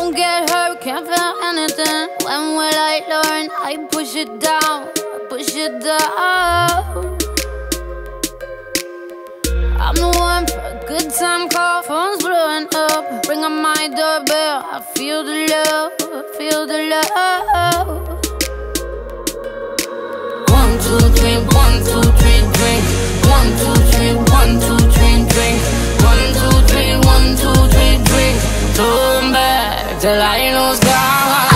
won't get hurt, can't feel anything. When will I learn? I push it down, push it down. I'm the one for a good time call, phone's blowing up. Ring on my doorbell, I feel the love, feel the love. 1, 2, 3, 1, 2, 3, drink. 1, 2, 3, 1, 2, 3, drink. 1, 2, 3, 1, 2, 3, drink. Turn back till I lose God.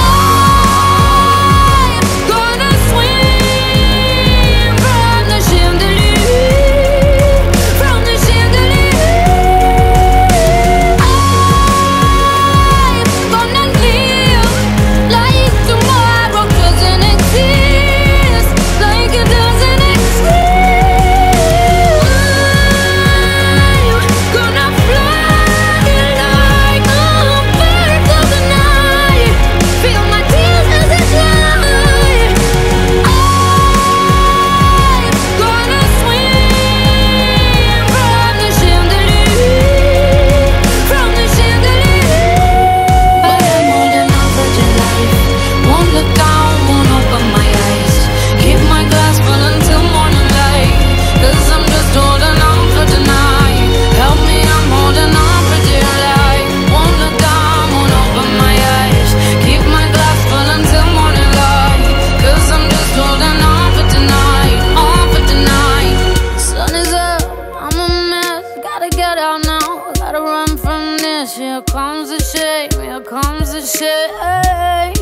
Here comes the shame, here comes the shame.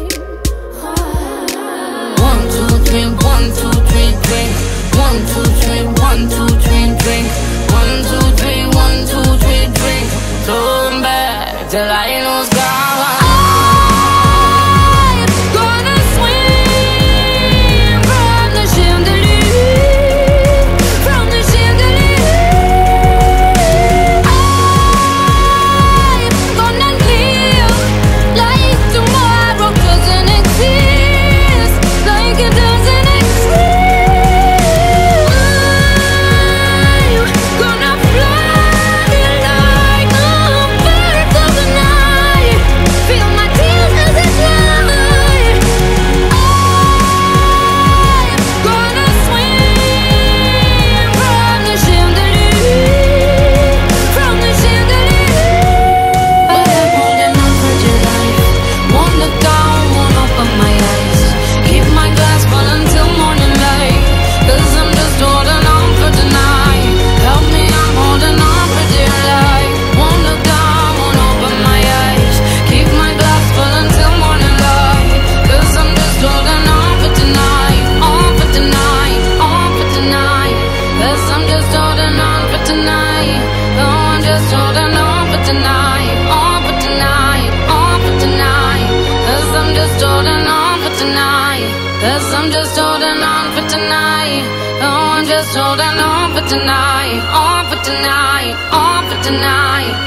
1, 2, 3, 1, 2, 3, drink. 1, 2, 3, 1, 2, 3, drink. 1, 2, 3, 1, 2, 3, drink. Turn back till I lose God. Cause I'm just holding on for tonight. Oh, I'm just holding on for tonight. On for tonight, on for tonight.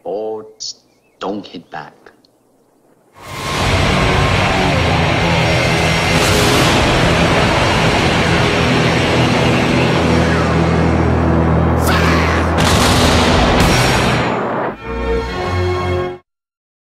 or don't hit back.